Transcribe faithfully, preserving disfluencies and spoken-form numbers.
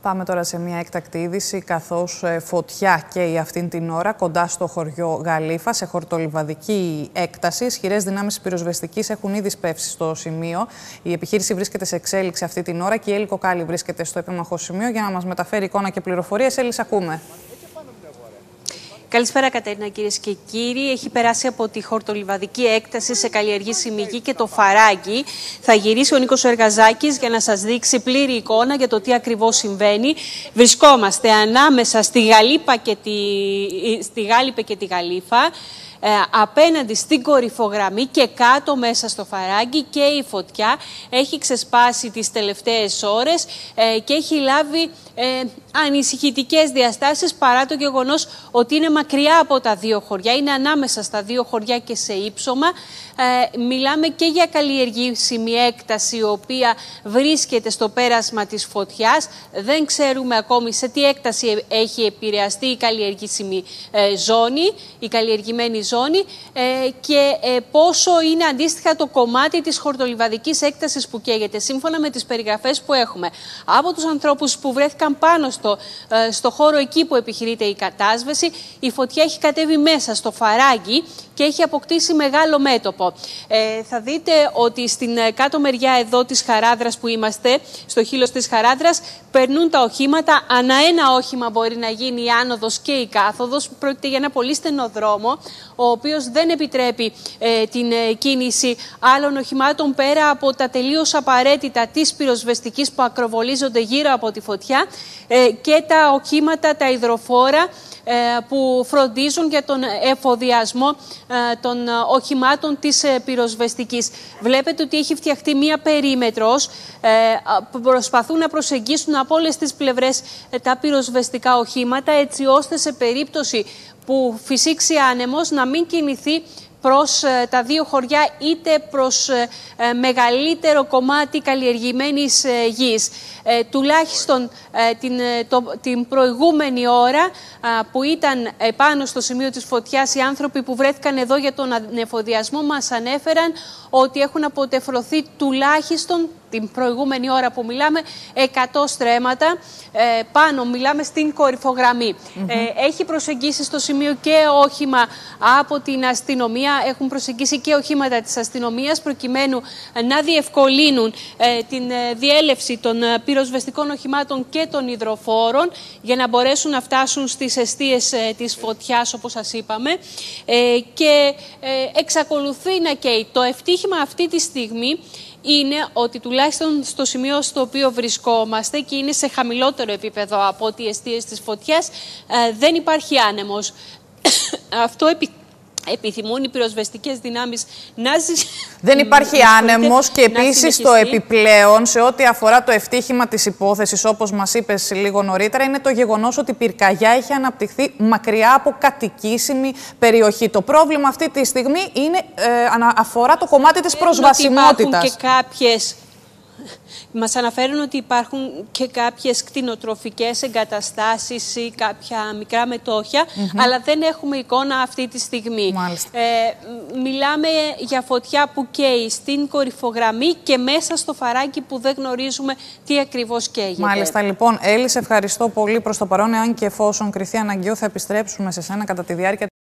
Πάμε τώρα σε μια έκτακτη είδηση, καθώς φωτιά καίει αυτήν την ώρα κοντά στο χωριό Γαλήφα, σε χορτολιβαδική έκταση. Ισχυρές δυνάμεις πυροσβεστικής έχουν ήδη σπεύσει στο σημείο. Η επιχείρηση βρίσκεται σε εξέλιξη αυτή την ώρα και η Έλλη Κοκάλη βρίσκεται στο επίμαχο σημείο για να μας μεταφέρει εικόνα και πληροφορίες. Έλλη, ακούμε. Καλησπέρα, Κατερίνα, κυρίες και κύριοι. Έχει περάσει από τη χορτολιβαδική έκταση σε καλλιεργήσιμη γη και το Φαράγγι. Θα γυρίσει ο Νίκος Εργαζάκης για να σας δείξει πλήρη εικόνα για το τι ακριβώς συμβαίνει. Βρισκόμαστε ανάμεσα στη Γαλήπα και τη, στη Γάλυπε και τη Γαλήφα. Ε, απέναντι στην κορυφογραμμή και κάτω μέσα στο Φαράγγι, και η φωτιά έχει ξεσπάσει τις τελευταίες ώρες ε, και έχει λάβει ε, ανησυχητικές διαστάσεις, παρά το γεγονός ότι είναι μακριά από τα δύο χωριά, είναι ανάμεσα στα δύο χωριά και σε ύψωμα. Ε, μιλάμε και για καλλιεργήσιμη έκταση, η οποία βρίσκεται στο πέρασμα της φωτιάς. Δεν ξέρουμε ακόμη σε τι έκταση έχει επηρεαστεί η καλλιεργήσιμη ε, ζώνη, η καλλιεργημένη ζώνη ε, και ε, πόσο είναι αντίστοιχα το κομμάτι της χορτολιβαδικής έκτασης που καίγεται. Σύμφωνα με τις περιγραφές που έχουμε από τους ανθρώπους που βρέθηκαν πάνω στο, ε, στο χώρο εκεί που επιχειρείται η κατάσβεση, η φωτιά έχει κατέβει μέσα στο Φαράγγι και έχει αποκτήσει μεγάλο μέτωπο. Ε, θα δείτε ότι στην κάτω μεριά εδώ της Χαράδρας που είμαστε, στο χείλος της Χαράδρας, περνούν τα οχήματα. Ανά ένα όχημα μπορεί να γίνει η άνοδος και η κάθοδος. Πρόκειται για ένα πολύ στενό δρόμο, ο οποίος δεν επιτρέπει ε, την ε, κίνηση άλλων οχημάτων πέρα από τα τελείως απαραίτητα της πυροσβεστικής που ακροβολίζονται γύρω από τη φωτιά ε, και τα οχήματα, τα υδροφόρα, που φροντίζουν για τον εφοδιασμό των οχημάτων της πυροσβεστικής. Βλέπετε ότι έχει φτιαχτεί μία περίμετρος που προσπαθούν να προσεγγίσουν από όλες τις πλευρές τα πυροσβεστικά οχήματα, έτσι ώστε σε περίπτωση που φυσήξει άνεμος να μην κινηθεί προς ε, τα δύο χωριά, είτε προς ε, ε, μεγαλύτερο κομμάτι καλλιεργημένης ε, γης. Ε, τουλάχιστον ε, την, ε, το, την προηγούμενη ώρα α, που ήταν επάνω στο σημείο της φωτιάς, οι άνθρωποι που βρέθηκαν εδώ για τον ανεφοδιασμό μας ανέφεραν ότι έχουν αποτεφρωθεί τουλάχιστον την προηγούμενη ώρα που μιλάμε εκατό στρέμματα. Ε, πάνω μιλάμε στην κορυφογραμμή. Mm-hmm. Ε, έχει προσεγγίσει στο σημείο και όχημα από την αστυνομία, έχουν προσεγγίσει και οχήματα της αστυνομίας προκειμένου να διευκολύνουν ε, την ε, διέλευση των ε, πυροσβεστικών οχημάτων και των υδροφόρων για να μπορέσουν να φτάσουν στις εστίες ε, της φωτιάς, όπως σας είπαμε. Ε, και ε, εξακολουθεί να καίει. Το ευτύχημα αυτή τη στιγμή είναι ότι τουλάχιστον στο σημείο στο οποίο βρισκόμαστε, και είναι σε χαμηλότερο επίπεδο από ό,τι οι εστίες της φωτιάς, ε, δεν υπάρχει άνεμος. Αυτό επι... επιθυμούν οι πυροσβεστικές δυνάμεις να ζητήσουν. Δεν υπάρχει άνεμος και επίσης το επιπλέον σε ό,τι αφορά το ευτύχημα της υπόθεσης, όπως μας είπες λίγο νωρίτερα, είναι το γεγονός ότι η πυρκαγιά έχει αναπτυχθεί μακριά από κατοικήσιμη περιοχή. Το πρόβλημα αυτή τη στιγμή είναι, ε, αφορά το κομμάτι της προσβασιμότητας. Υπάρχουν και κάποιες... Μας αναφέρουν ότι υπάρχουν και κάποιες κτηνοτροφικές εγκαταστάσεις ή κάποια μικρά μετόχια, mm-hmm. αλλά δεν έχουμε εικόνα αυτή τη στιγμή. Ε, μιλάμε για φωτιά που καίει στην κορυφογραμμή και μέσα στο Φαράγγι που δεν γνωρίζουμε τι ακριβώς καίγεται. Μάλιστα, λοιπόν. Έλλη, σε ευχαριστώ πολύ προς το παρόν. Εάν και εφόσον κριθεί αναγκαίο, θα επιστρέψουμε σε σένα κατά τη διάρκεια